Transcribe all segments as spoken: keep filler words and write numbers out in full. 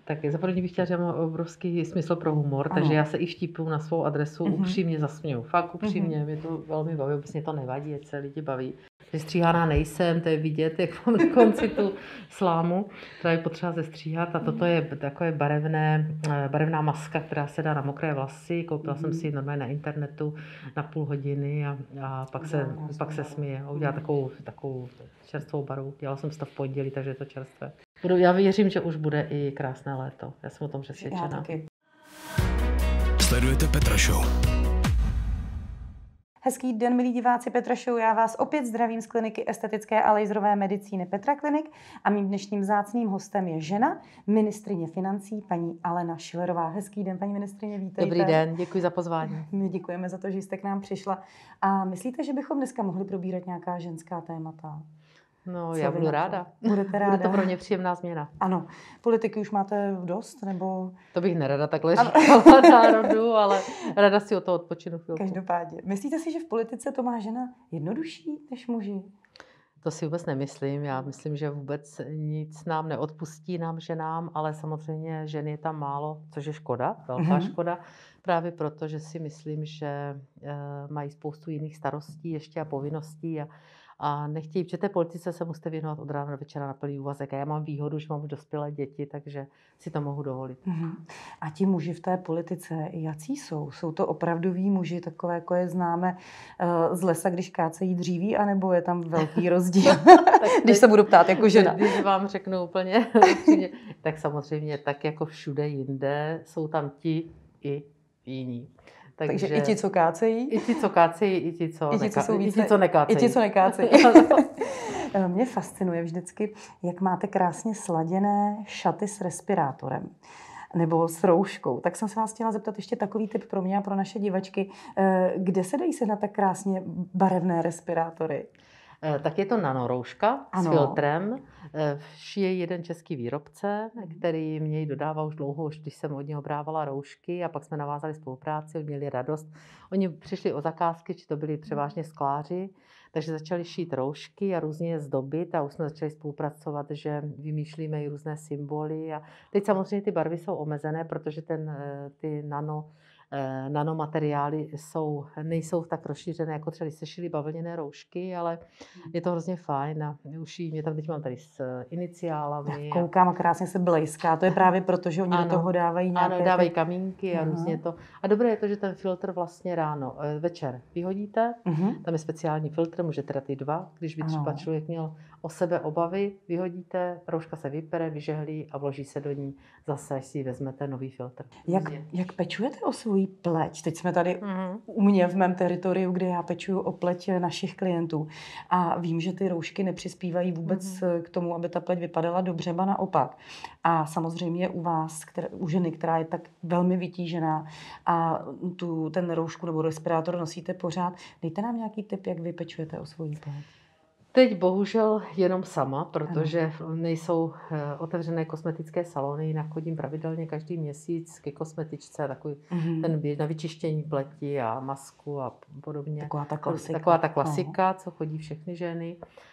Tak za první bych chtěla, že mám obrovský smysl pro humor, Ano. takže já se i vtipu na svou adresu Mhm. upřímně zasměju. Fakt upřímně, mě to velmi baví, vůbec mě to nevadí, ať se lidi baví. Vystříhaná nejsem, to je vidět, jak mám na konci tu slámu, která je potřeba zestříhat. A toto je takové barevné, eh, barevná maska, která se dá na mokré vlasy. Koupila jsem si ji normálně na internetu na půl hodiny a, a pak, se, Udělá pak se krásnou smije. barvu. Udělá takovou, takovou čerstvou barvu. Dělala jsem si to v pondělí, takže je to čerstvé. Budu, já věřím, že už bude i krásné léto. Já jsem o tom Já přesvědčena. taky. Sledujete Petra Show. Hezký den, milí diváci Petra Show. Já vás opět zdravím z kliniky estetické a laserové medicíny Petra Klinik a mým dnešním vzácným hostem je žena, ministryně financí, paní Alena Schillerová. Hezký den, paní ministryně, vítejte. Dobrý den, děkuji za pozvání. My děkujeme za to, že jste k nám přišla. A myslíte, že bychom dneska mohli probírat nějaká ženská témata? No, Co já vy budu na to? ráda. Budete ráda? Bude to pro mě příjemná změna. Ano. Politiky už máte dost, nebo... To bych nerada takhle říkala národu, ale ráda si o to odpočinu chvilku. Každopádně. Myslíte si, že v politice to má žena jednodušší než muži? To si vůbec nemyslím. Já myslím, že vůbec nic nám neodpustí, nám ženám, ale samozřejmě žen je tam málo, což je škoda, velká Mhm. škoda. Právě proto, že si myslím, že eh, mají spoustu jiných starostí ještě a povinností a, a nechtějí, protože té politice se musíte věnovat od rána do večera na plný úvazek. A já mám výhodu, že mám už dospělé děti, takže si to mohu dovolit. Mhm. A ti muži v té politice, jací jsou? Jsou to opravdoví muži, takové, jako je známe eh, z lesa, když kácejí dříví, anebo je tam velký rozdíl? Když se budu ptát jako žena. Když vám řeknu úplně upřímně, tak samozřejmě tak jako všude jinde jsou tam ti i jiní. Takže i ti, co kácejí, I ti, co kácejí, i ti, co, I ti, co neka- jsou i více- ti, co nekácejí. i ti, co nekácejí. Mě fascinuje vždycky, jak máte krásně sladěné šaty s respirátorem nebo s rouškou. Tak jsem se vás chtěla zeptat ještě takový tip pro mě a pro naše divačky. Eh, Kde se dají sehnat tak krásně barevné respirátory? Eh, Tak je to nanorouška s Ano. filtrem. Eh, Šije jeden český výrobce, který mě ji dodává už dlouho, už když jsem od něho brávala roušky a pak jsme navázali spolupráci, měli radost. Oni přišli o zakázky, či to byli převážně skláři, takže začali šít roušky a různě je zdobit a už jsme začali spolupracovat, že vymýšlíme i různé symboly. A teď samozřejmě ty barvy jsou omezené, protože ten, eh, ty nano Eh, nanomateriály jsou, nejsou tak rozšířené, jako třeba když se šily bavlněné roušky, ale je to hrozně fajn a uší, mě tam teď mám tady s iniciálami. A, Koukám a krásně se blejská. To je právě proto, že oni Ano. do toho dávají nějaké... ano, dávají ty- kamínky a Aha. různě to. A dobré je to, že ten filtr vlastně ráno, eh, večer vyhodíte, Mhm. tam je speciální filtr, můžete teda ty dva, když by třeba Ano. člověk měl o sebe obavy, vyhodíte, rouška se vypere, vyžehlí a vloží se do ní zase, až si vezmete nový filtr. Jak, Různě. jak pečujete o svůj pleť? Teď jsme tady Mhm. u mě v mém teritoriu, kde já pečuju o pleť našich klientů. A vím, že ty roušky nepřispívají vůbec mm-hmm. k tomu, aby ta pleť vypadala dobře, ba naopak. A samozřejmě u vás, které, u ženy, která je tak velmi vytížená a tu, ten roušku nebo respirátor nosíte pořád, dejte nám nějaký tip, jak vy pečujete o svou pleť. Teď bohužel jenom sama, protože ano. nejsou otevřené kosmetické salony, jinak chodím pravidelně každý měsíc ke kosmetičce, takový Mm-hmm. ten běž na vyčištění pleti a masku a podobně. Taková ta klasika. Taková ta klasika, co chodí všechny ženy.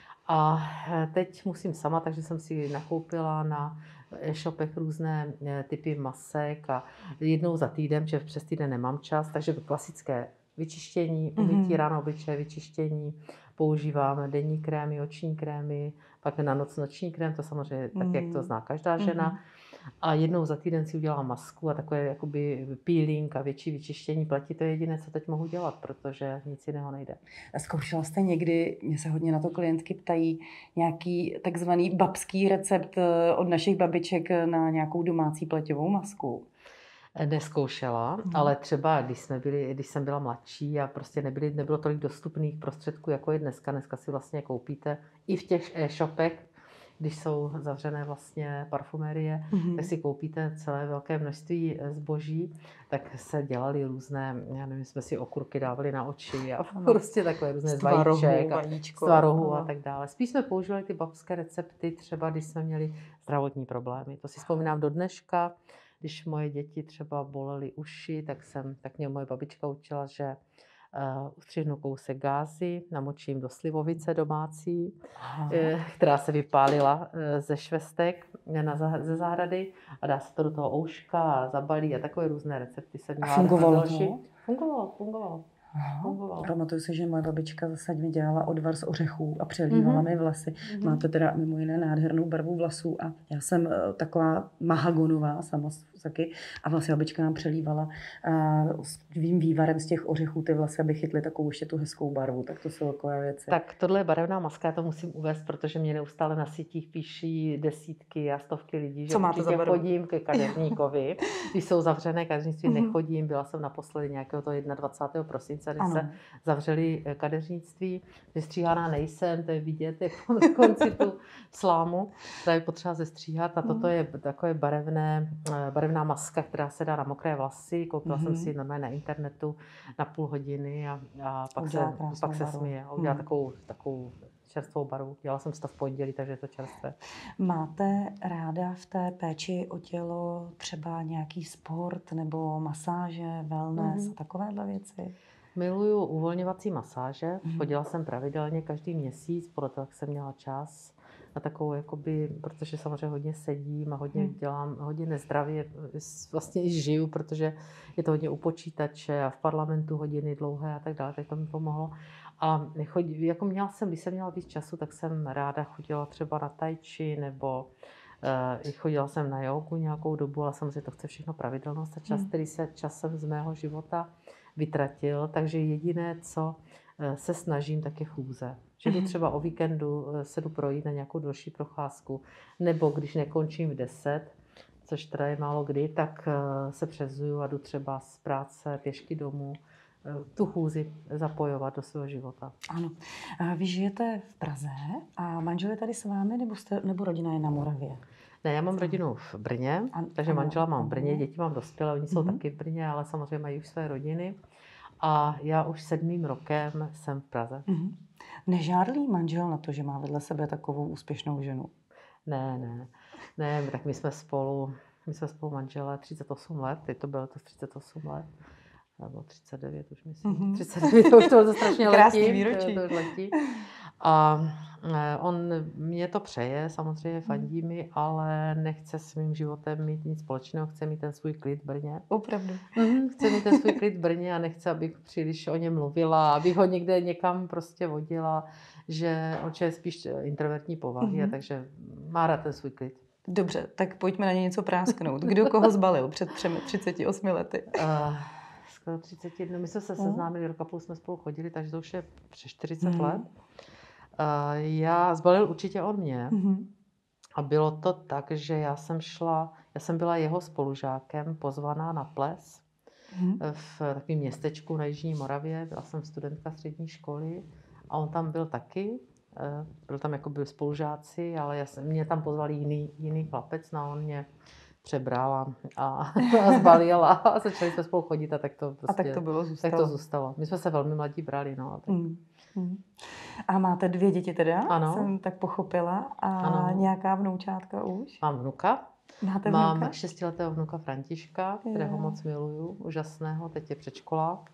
A teď musím sama, takže jsem si nakoupila na e-shopech různé typy masek a jednou za týden, že přes týden nemám čas, takže klasické vyčištění, umytí Mhm. ráno obličeje, vyčištění, používám denní krémy, oční krémy, pak na noc noční krém, to samozřejmě tak, jak to zná každá žena. Mhm. A jednou za týden si udělám masku a takové jakoby peeling a větší vyčištění pleti, to je jediné, co teď mohu dělat, protože nic jiného nejde. Zkoušela jste někdy, mě se hodně na to klientky ptají, nějaký takzvaný babský recept od našich babiček na nějakou domácí pleťovou masku? Neskoušela, Mhm. ale třeba když, jsme byli, když jsem byla mladší a prostě nebyly, nebylo tolik dostupných prostředků, jako je dneska. Dneska si vlastně koupíte i v těch e-shopech, když jsou zavřené vlastně parfumérie, Mhm. tak si koupíte celé velké množství zboží, tak se dělaly různé, já nevím, jsme si okurky dávali na oči a Ano. prostě takové různé z Tvarohu, vajíček a vajíčko. z tvarohu a Ano. tak dále. Spíš jsme používali ty babské recepty, třeba když jsme měli zdravotní problémy. To si vzpomínám do dneška, když moje děti třeba bolely uši, tak jsem, tak mě moje babička učila, že Uh, ustřihnu kousek gázy, namočím do slivovice domácí, Aha. uh, která se vypálila uh, ze švestek na zah- ze zahrady a dá se to do toho ouška a zabalí a takové různé recepty jsem A měla. fungovalo další. to? Fungovalo, fungovalo. Aha. fungovalo. Pamatuju si, že moje babička zase mi dělala odvar z ořechů a přelívala Mhm. mi vlasy. Mhm. Máte teda mimo jiné nádhernou barvu vlasů a já jsem eh, taková mahagonová sama s- taky a vlastně babička nám přelívala a s tvým vývarem z těch ořechů ty vlasy, aby chytly takovou ještě tu hezkou barvu. Tak to jsou takové věci. Tak tohle je barevná maska, já to musím uvést, protože mě neustále na sítích píší desítky a stovky lidí, že Co máte za určitě barvu? chodím ke kadeřníkovi. Když jsou zavřené kadeřnictví, Mhm. nechodím. Byla jsem naposledy nějakého toho dvacátého prvního prosince, když Ano. se zavřeli eh, kadeřnictví. Vystříhaná nejsem, to je vidět, jak mám na konci tu slámu, která je potřeba zestříhat. A toto Mhm. je takové barevné, eh, barevná maska, která se dá na mokré vlasy. Koupila Mhm. jsem si normálně na internetu na půl hodiny a, a pak, Udělá se, krásnou pak se barvu. směje. A udělá Mhm. takovou, takovou čerstvou barvu. Dělala jsem si to v pondělí, takže je to čerstvé. Máte ráda v té péči o tělo třeba nějaký sport nebo masáže, wellness Mhm. a takovéhle věci? Miluju uvolňovací masáže. Mhm. Chodila jsem pravidelně každý měsíc, podle toho, jak jsem měla čas. Na takovou, jakoby, protože samozřejmě hodně sedím a hodně Mhm. dělám, hodně nezdravě vlastně i žiju, protože je to hodně u počítače a v parlamentu hodiny dlouhé a tak dále, tak to mi pomohlo. A chodí, jako měla jsem, když jsem měla víc času, tak jsem ráda chodila třeba na tai chi nebo uh, chodila jsem na jógu nějakou dobu, ale samozřejmě to chce všechno pravidelnost a čas, Hmm. který se časem z mého života vytratil, takže jediné, co eh, se snažím, tak je chůze. Že jdu Mhm. třeba o víkendu eh, se jdu projít na nějakou delší procházku, nebo když nekončím v deset, což teda je málo kdy, tak eh, se přezuju a jdu třeba z práce pěšky domů, eh, tu chůzi zapojovat do svého života. Ano. A vy žijete v Praze a manžel je tady s vámi, nebo, jste, nebo rodina je na Moravě? Ne, já mám rodinu v Brně, An- takže ano, manžela mám v Brně, ano. děti mám dospělé, oni jsou Mhm. taky v Brně, ale samozřejmě mají už své rodiny. A já už sedmým rokem jsem v Praze. Mhm. Nežádlí manžel na to, že má vedle sebe takovou úspěšnou ženu? Ne, ne, ne, tak my jsme spolu, my jsme spolu manželé třicet osm let, teď to bylo to třicet osm let, nebo třicet devět už myslím, Mhm. třicet devět, to už to, to strašně Krásný letí, výročí. to, to už letí. A eh, on mě to přeje, samozřejmě fandí mi, ale nechce s mým životem mít nic společného, chce mít ten svůj klid v Brně. Opravdu. Mhm, chce mít ten svůj klid v Brně a nechce, abych příliš o něm mluvila, abych ho někde někam prostě vodila, že on je spíš introvertní povahy, a Mhm. takže má rád ten svůj klid. Dobře, tak pojďme na ně něco prásknout. Kdo koho zbalil před třemi, třiceti osmi lety? Uh, skoro třicet jedna, my jsme se Mhm. seznámili, rok a půl jsme spolu chodili, takže to už je přes čtyřicet Mhm. let. Uh, já zbalil určitě on mě Mhm. a bylo to tak, že já jsem šla, já jsem byla jeho spolužákem pozvaná na ples Mhm. v takovém městečku na Jižní Moravě, byla jsem studentka střední školy a on tam byl taky, eh, byl tam jako byl spolužáci, ale já jsem, mě tam pozval jiný, jiný chlapec, no a on mě přebral a, a, a zbalil a začali jsme spolu chodit a tak to prostě, A tak to bylo, tak zůstalo. to zůstalo. My jsme se velmi mladí brali, no. Tak. Mm. Mm. A máte dvě děti teda? Ano. Jsem tak pochopila. A Ano. nějaká vnoučátka už? Mám vnuka, Máte mám vnuka? šestiletého vnuka Františka, kterého Jo. moc miluju, úžasného, teď je předškolák.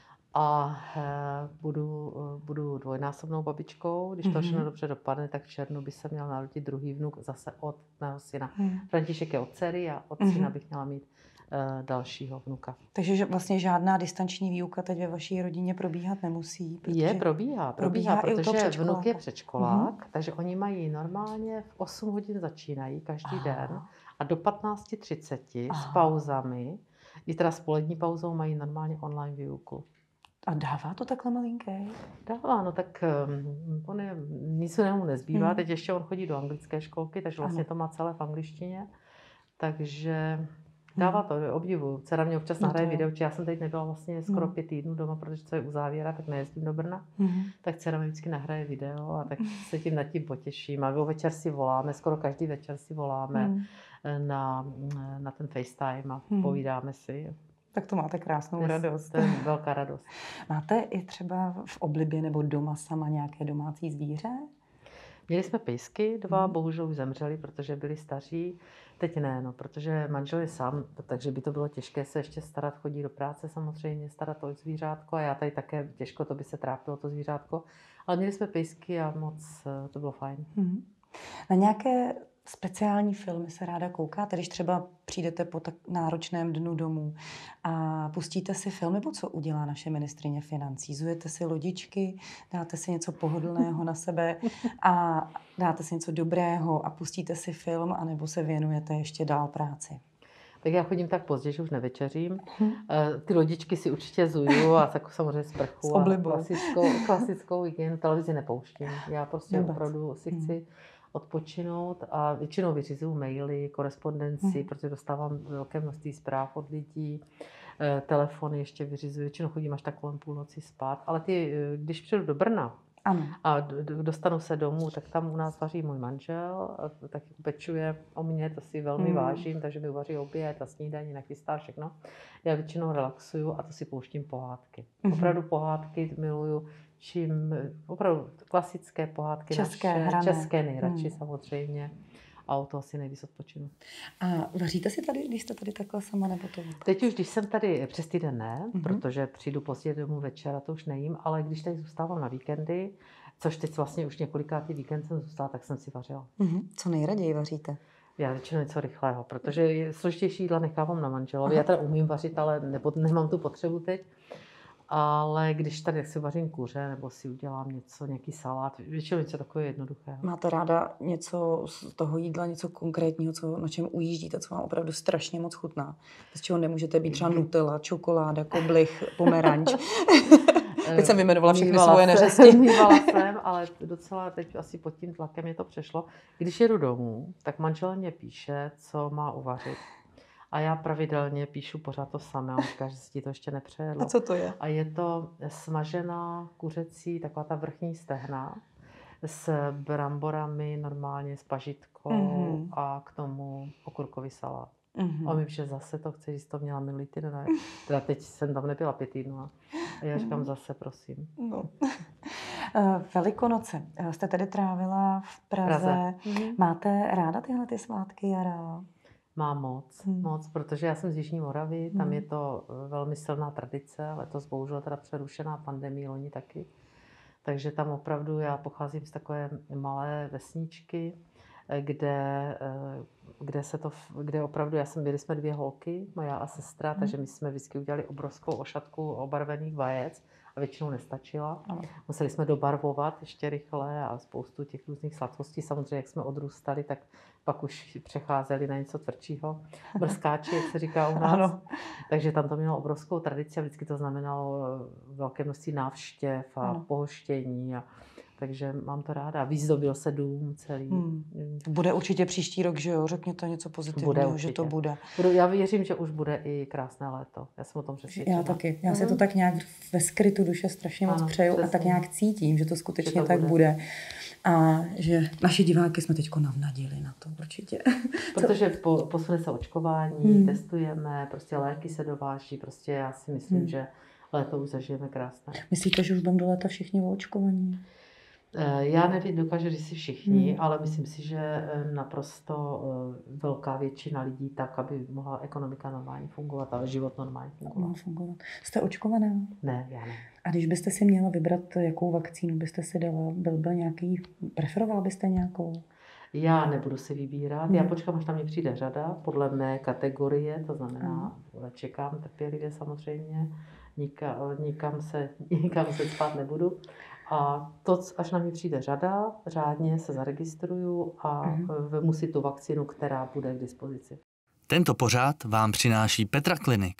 A eh, budu, eh, budu dvojnásobnou babičkou. Když to Mhm. všechno dobře dopadne, tak v červnu by se měl narodit druhý vnuk zase od mého syna. Hmm. František je od dcery a od Mhm. syna bych měla mít eh, dalšího vnuka. Takže že vlastně žádná distanční výuka teď ve vaší rodině probíhat nemusí? Protože... Je, probíhá, probíhá, probíhá i u toho protože vnuk je předškoláka. předškolák, Mhm. takže oni mají normálně v osm hodin začínají každý Aha. den a do patnáct třicet s Aha. pauzami, i teda s polední pauzou mají normálně online výuku. A dává to takhle malinký? Dává, no tak um, on je, nic mu nezbývá, Hmm. teď ještě on chodí do anglické školky, takže vlastně Ano. to má celé v angličtině, takže dává to, obdivuju. Dcera mě občas No nahraje to jo. video, či já jsem teď nebyla vlastně skoro Hmm. pět týdnů doma, protože to je u závěra, tak nejezdím do Brna, Mhm. tak dcera mi vždycky nahraje video a tak se tím nad tím potěším. A o večer si voláme, skoro každý večer si voláme Hmm. na, na ten FaceTime a Hmm. povídáme si. Tak to máte krásnou To je- radost. To je velká radost. Máte i třeba v oblibě nebo doma sama nějaké domácí zvíře? Měli jsme pejsky, dva, Mhm. bohužel už zemřeli, protože byli staří. Teď ne, no, protože manžel je sám, takže by to bylo těžké se ještě starat, chodí do práce samozřejmě, starat o zvířátko a já tady také těžko, to by se trápilo to zvířátko. Ale měli jsme pejsky a moc eh, to bylo fajn. Mhm. Na nějaké speciální filmy se ráda koukáte, když třeba přijdete po tak náročném dnu domů a pustíte si film, nebo co udělá naše ministryně financí? Zujete si lodičky, dáte si něco pohodlného na sebe a dáte si něco dobrého a pustíte si film, anebo se věnujete ještě dál práci? Tak já chodím tak pozdě, že už nevečeřím. Mhm. Eh, Ty lodičky si určitě zuju a tak samozřejmě S sprchu a oblibou. klasickou, klasickou weekend televizi nepouštím. Já prostě Vůbec. opravdu si Mhm. chci odpočinout a většinou vyřizuju maily, korespondenci, Mhm. protože dostávám velké množství zpráv od lidí, eh, telefony ještě vyřizuju, většinou chodím až tak kolem půlnoci spát, ale ty, eh, když přijdu do Brna Ano. a d- d- dostanu se domů, tak tam u nás vaří můj manžel, a taky pečuje o mě, to si velmi Hmm. vážím, takže mi uvaří oběd a snídaní, nachystá všechno. Já většinou relaxuju a to si pouštím pohádky. Mhm. Opravdu pohádky miluju, čím opravdu klasické pohádky České, naše, hrané. české nejradši Hmm. samozřejmě. A o to asi nejvíc odpočinu. A vaříte si tady, když jste tady takhle sama, nebo to? Teď už, když jsem tady přes týden ne, Mhm. protože přijdu pozdě domů večer a to už nejím, ale když tady zůstávám na víkendy, což teď vlastně už několikátý víkend jsem zůstala, tak jsem si vařila. Mhm. Co nejraději vaříte? Já většinou něco rychlého, protože je- složitější jídla nechávám na manželovi. Já teda umím vařit, ale nebo, nemám tu potřebu teď. Ale když tady tak si vařím kuře nebo si udělám něco, nějaký salát, většinou něco takového jednoduchého. Máte ráda něco z toho jídla, něco konkrétního, co, na čem ujíždíte, co vám opravdu strašně moc chutná? Z čeho nemůžete být třeba nutella, čokoláda, koblich, pomeranč. Teď jsem vyjmenovala všechny Mývala svoje jsem- neřesti. Mývala jsem, ale docela teď asi pod tím tlakem mě to přešlo. Když jedu domů, tak manžel mě píše, co má uvařit. A já pravidelně píšu pořád to samé. On říká, že si ti to ještě nepřejedlo. A co to je? A je to smažená kuřecí, taková ta vrchní stehna s bramborami, normálně s pažitkou Mhm. a k tomu okurkový salát. Mhm. A vím, že zase to chce, že to měla minulý týden. ne? Teda teď jsem tam nebyla pět týdnů. A já říkám zase, prosím. No. Eh, Velikonoce. Eh, Jste tady trávila v Praze. Praze. Mhm. Máte ráda tyhle ty svátky jara? Mám moc, Hmm. moc, protože já jsem z Jižní Moravy, tam Hmm. je to eh, velmi silná tradice, letos bohužel teda přerušená pandemí, loni taky. Takže tam opravdu já pocházím z takové malé vesničky, eh, kde, eh, kde se to, f- kde opravdu, já jsem, byli jsme dvě holky, moja a sestra, Hmm. takže my jsme vždycky udělali obrovskou ošatku obarvených vajec a většinou nestačila. Ano. Museli jsme dobarvovat ještě rychle a spoustu těch různých sladkostí. Samozřejmě, jak jsme odrůstali, tak pak už přecházeli na něco tvrdšího. Brskáči, jak se říká u nás. Ano. Takže tam to mělo obrovskou tradici a vždycky to znamenalo eh, velké množství návštěv a Ano. pohoštění. A, takže mám to ráda. Vyzdobil se dům celý. Hmm. Mm. Bude určitě příští rok, že jo? Řekněte něco pozitivního, Bude že to určitě. bude. Budu, já věřím, že už bude i krásné léto. Já jsem o tom přesvědčená. Já taky. Já si Mhm. to tak nějak ve skrytu duše strašně moc Ano, přeju a tak přesně. nějak cítím, že to skutečně Že to tak bude. bude. A že naše diváky jsme teď navnadili na to určitě. Protože po, posune se očkování, Hmm. testujeme, prostě léky se dováží, prostě já si myslím, Hmm. že léto už zažijeme krásné. Myslíte, že už budeme do léta všichni očkovaní? Eh, Já nevím, dokážu říct si všichni, Hmm. ale myslím si, že eh, naprosto eh, velká většina lidí tak, aby mohla ekonomika normálně fungovat, ale život normálně Mohlo fungovat. fungovat. Jste očkovaná? Ne, já ne. A když byste si měla vybrat, jakou vakcínu byste si dala, byl by nějaký, preferoval byste nějakou? Já nebudu si vybírat, Hmm. já počkám, až na mě přijde řada, podle mé kategorie, to znamená, čekám trpělivě samozřejmě, nikam, nikam, se, nikam se spát nebudu. A to, až na mě přijde řada, řádně se zaregistruju a Mhm. vemu si tu vakcínu, která bude k dispozici. Tento pořád vám přináší Petra Klinik.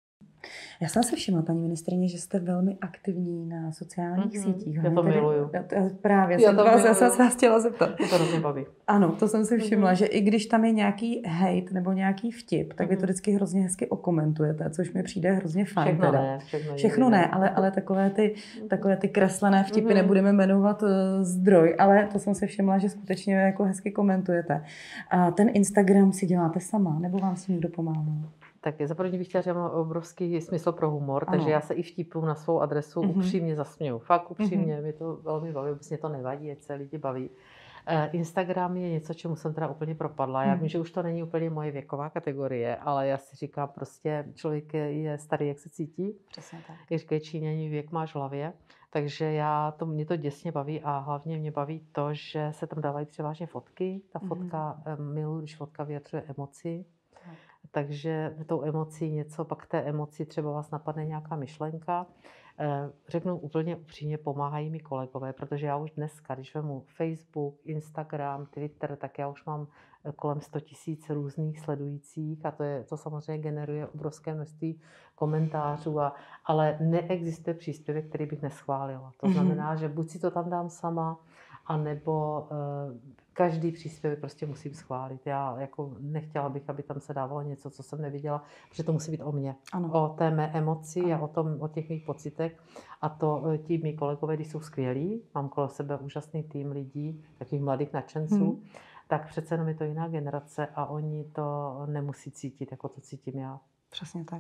Já jsem si všimla, paní ministryně, že jste velmi aktivní na sociálních Mhm, sítích. já Hlavně to tady- miluju. Já to, právě Já jsem to vás, já miluju. jsem se vás chtěla zeptat. Mě to hrozně baví. Ano, to jsem si všimla, Mhm. že i když tam je nějaký hate nebo nějaký vtip, tak vy to Mhm. vždycky hrozně hezky okomentujete, což mi přijde hrozně fajn. Všechno teda. ne, všechno, Všechno nikdy ne, ale, ale takové, ty, takové ty kreslené vtipy, Mhm. nebudeme jmenovat uh, zdroj, ale to jsem si všimla, že skutečně jako hezky komentujete. A ten Instagram si děláte sama, nebo vám si někdo pomáhá? Tak za první bych chtěla, že mám obrovský smysl pro humor, Ano. takže já se i vtipům na svou adresu Mhm. upřímně zasměju. Fakt upřímně, mi to velmi baví, vůbec mě to nevadí, ať se lidi baví. Instagram je něco, čemu jsem teda úplně propadla. Já Hmm. vím, že už to není úplně moje věková kategorie, ale já si říkám prostě, člověk je starý, jak se cítí. Přesně tak. Jak říkají Číňani, věk máš v hlavě. Takže já to, mě to děsně baví a hlavně mě baví to, že se tam dávají převážně fotky. Ta fotka, mm. miluji, když fotka vyjadřuje emoci. Tak. Takže tou emocí něco, pak té emoci třeba vás napadne nějaká myšlenka. Řeknu úplně upřímně, pomáhají mi kolegové, protože já už dneska, když vemu Facebook, Instagram, Twitter, tak já už mám kolem sto tisíc různých sledujících a to, je, to samozřejmě generuje obrovské množství komentářů, a, ale neexistuje příspěvek, který bych neschválila. To znamená, mm-hmm. že buď si to tam dám sama, anebo uh, každý příspěvek prostě musím schválit. Já jako nechtěla bych, aby tam se dávalo něco, co jsem neviděla, protože to musí být o mně. Ano. O té mé emoci ano. a o, tom, o těch mých pocitech. A to ti mý kolegové, když jsou skvělí, mám kolem sebe úžasný tým lidí, takových mladých nadšenců, hmm. tak přece jenom je to jiná generace a oni to nemusí cítit, jako to cítím já. Přesně tak.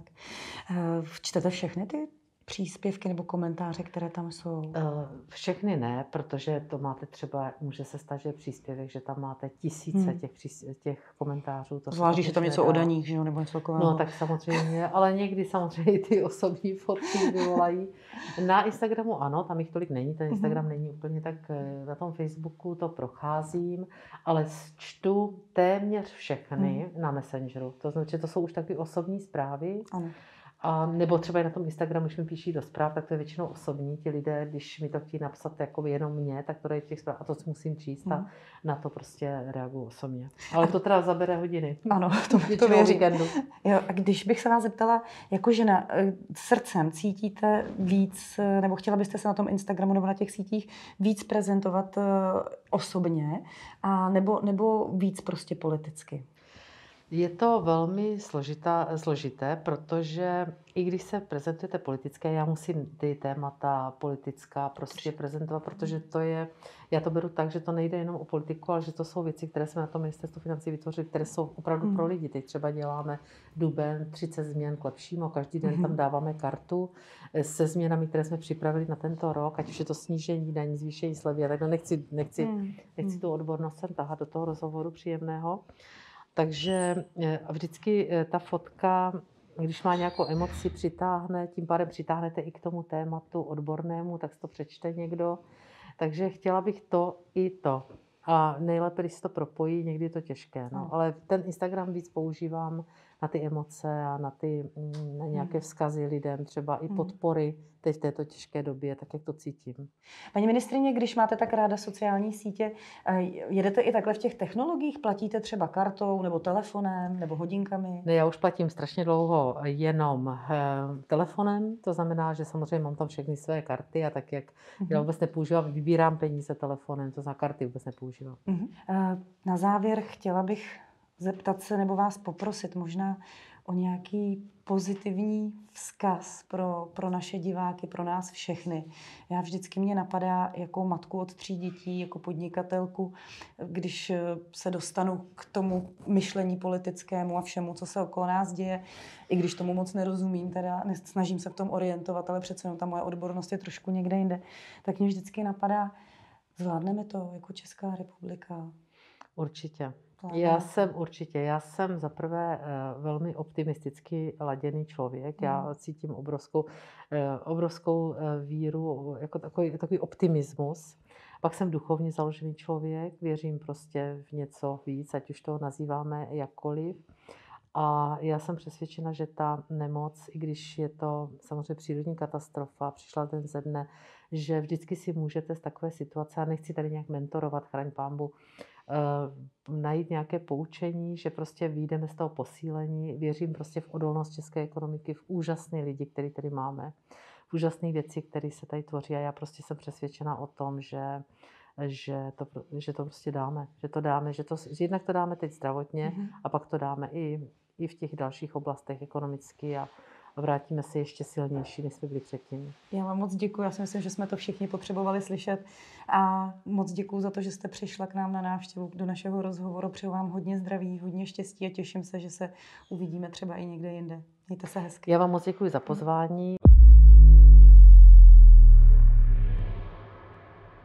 Čtete všechny ty příspěvky nebo komentáře, které tam jsou? Všechny ne, protože to máte třeba, může se stát, že je příspěvek, že tam máte tisíce hmm. těch, těch komentářů. To zvlášť, že tam něco o daních, že jo, nebo něco takového. No tak samozřejmě, ale někdy samozřejmě ty osobní fotky vyvolají. Na Instagramu ano, tam jich tolik není, ten Instagram mm-hmm. není úplně tak, na tom Facebooku to procházím, ale čtu téměř všechny mm. na Messengeru. To znamená, že to jsou už takové osobní zprávy. Ano. A nebo třeba i na tom Instagramu, když mi píší do zpráv, tak to je většinou osobní. Ti lidé, když mi to chtějí napsat jako jenom mě, tak to dají v těch zpráv a to musím číst a na to prostě reaguju osobně. Ale to teda zabere hodiny. Ano, to, to věřím. Jo, a když bych se vás zeptala, jako žena, srdcem cítíte víc, nebo chtěla byste se na tom Instagramu nebo na těch sítích víc prezentovat osobně, a nebo, nebo víc prostě politicky? Je to velmi složitá, složité, protože i když se prezentujete politické, já musím ty témata politická prostě prezentovat, protože to je, já to beru tak, že to nejde jenom o politiku, ale že to jsou věci, které jsme na tom ministerstvu financí vytvořili, které jsou opravdu hmm. pro lidi. Teď třeba děláme duben třicet změn k lepšímu, každý den hmm. tam dáváme kartu se změnami, které jsme připravili na tento rok, ať už je to snížení daní, zvýšení slevy, a takhle nechci, nechci, hmm. nechci tu odbornost sem tahat do toho rozhovoru příjemného. Takže vždycky ta fotka, když má nějakou emoci, přitáhne, tím pádem přitáhnete i k tomu tématu odbornému, tak si to přečte někdo. Takže chtěla bych to i to. A nejlépe, když se to propojí, někdy je to těžké. No. Ale ten Instagram víc používám na ty emoce a na, ty, na nějaké vzkazy lidem, třeba i podpory teď v této těžké době, tak jak to cítím. Paní ministryně, když máte tak ráda sociální sítě, jedete i takhle v těch technologiích? Platíte třeba kartou nebo telefonem nebo hodinkami? Ne, já už platím strašně dlouho jenom telefonem, to znamená, že samozřejmě mám tam všechny své karty a tak jak mm-hmm. já vůbec nepoužívám, vybírám peníze telefonem, to za karty vůbec nepoužívám. Mm-hmm. Na závěr chtěla bych zeptat se nebo vás poprosit možná o nějaký pozitivní vzkaz pro, pro naše diváky, pro nás všechny. Já vždycky mě napadá jako matku od tří dětí, jako podnikatelku, když se dostanu k tomu myšlení politickému a všemu, co se okolo nás děje, i když tomu moc nerozumím, teda snažím se v tom orientovat, ale přece jenom ta moje odbornost je trošku někde jinde, tak mě vždycky napadá, zvládneme to jako Česká republika? Určitě. Já jsem určitě, já jsem zaprvé velmi optimisticky laděný člověk. Já cítím obrovskou, obrovskou víru, jako takový, takový optimismus. Pak jsem duchovně založený člověk, věřím prostě v něco víc, ať už to nazýváme jakkoliv. A já jsem přesvědčena, že ta nemoc, i když je to samozřejmě přírodní katastrofa, přišla den ze dne, že vždycky si můžete z takové situace, a nechci tady nějak mentorovat, chraň pánbu, Uh, najít nějaké poučení, že prostě vyjdeme z toho posílení. Věřím prostě v odolnost české ekonomiky, v úžasné lidi, který tady máme, v úžasné věci, které se tady tvoří, a já prostě jsem přesvědčena o tom, že, že, to, že to prostě dáme. Že to dáme, že, to, že jednak to dáme teď zdravotně mm-hmm. a pak to dáme i, i v těch dalších oblastech ekonomicky a vrátíme se ještě silnější, než jsme byli předtím. Já vám moc děkuji, já si myslím, že jsme to všichni potřebovali slyšet a moc děkuji za to, že jste přišla k nám na návštěvu do našeho rozhovoru. Přeju vám hodně zdraví, hodně štěstí a těším se, že se uvidíme třeba i někde jinde. Mějte se hezky. Já vám moc děkuji za pozvání.